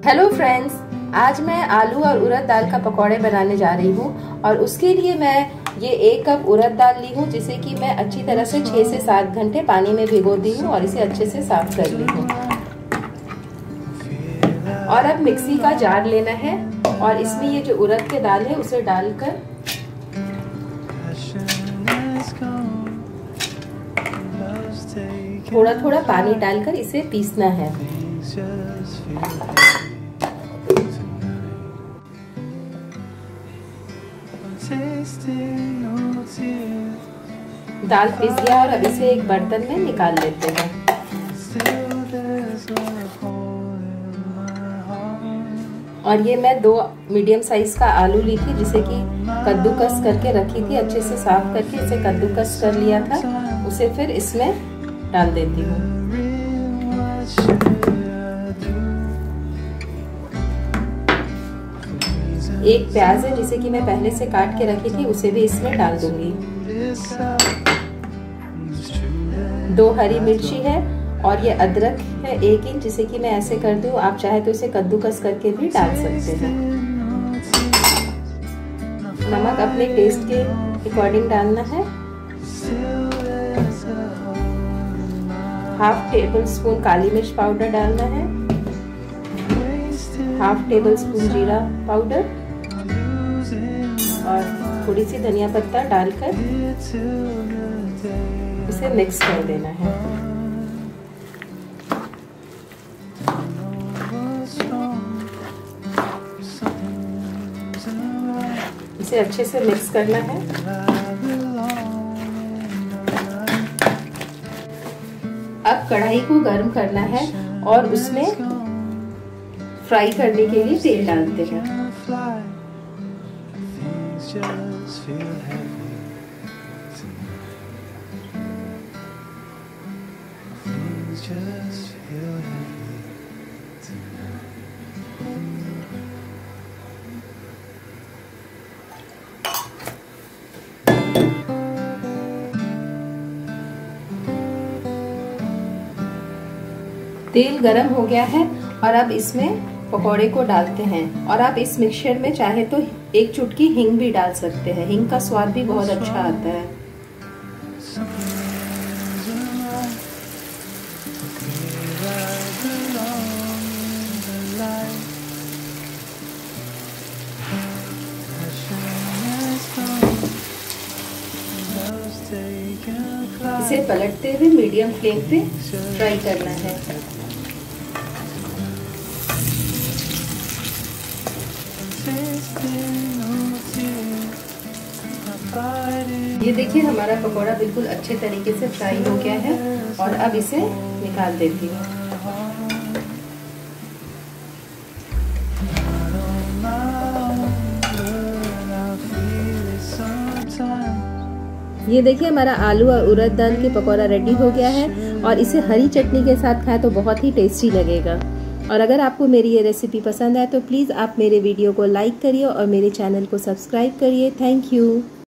Hello friends, आज मैं आलू और उड़द दाल का पकौड़े बनाने जा रही हूँ और उसके लिए मैं ये 1 कप उड़द दाल ली हूँ, जिसे कि मैं अच्छी तरह से 6 से 7 घंटे पानी में भिगो दी हूँ और इसे अच्छे से साफ कर ली हूँ। और अब मिक्सी का जार लेना है और इसमें ये जो उड़द के दाल है उसे डालकर थोड़ा थोड़ा पानी डालकर इसे पीसना है। दाल पीस गया और अब इसे एक बर्तन में निकाल लेते हैं। और ये मैं 2 मीडियम साइज का आलू ली थी, जिसे कि कद्दूकस करके रखी थी, अच्छे से साफ करके इसे कद्दूकस कर लिया था। उसे फिर इसमें डाल देती हूँ। एक प्याज है जिसे कि मैं पहले से काट के रखी थी, उसे भी इसमें डाल दूंगी। 2 हरी मिर्ची है और ये अदरक है 1 इंच, जिसे कि मैं ऐसे कर दूं। आप चाहे तो इसे कद्दूकस करके भी डाल सकते हैं। नमक अपने टेस्ट के अकॉर्डिंग डालना है। 1/2 टेबल स्पून काली मिर्च पाउडर डालना है। 1/2 टेबल स्पून जीरा पाउडर और थोड़ी सी धनिया पत्ता डालकर इसे मिक्स कर देना है। इसे अच्छे से मिक्स करना है। अब कढ़ाई को गर्म करना है और उसमें फ्राई करने के लिए तेल डालते हैं। तेल गरम हो गया है और अब इसमें पकौड़े को डालते हैं। और आप इस मिक्सचर में चाहे तो 1 चुटकी हींग भी डाल सकते हैं। हींग का स्वाद भी बहुत अच्छा आता है। इसे पलटते हुए मीडियम फ्लेम पे फ्राई करना है। ये देखिए, हमारा पकौड़ा बिल्कुल अच्छे तरीके से फ्राई हो गया है और अब इसे निकाल देती हूँ। ये देखिए, हमारा आलू और उड़द दाल की पकौड़ा रेडी हो गया है और इसे हरी चटनी के साथ खाएं तो बहुत ही टेस्टी लगेगा। और अगर आपको मेरी ये रेसिपी पसंद आए तो प्लीज़ आप मेरे वीडियो को लाइक करिए और मेरे चैनल को सब्सक्राइब करिए। Thank you.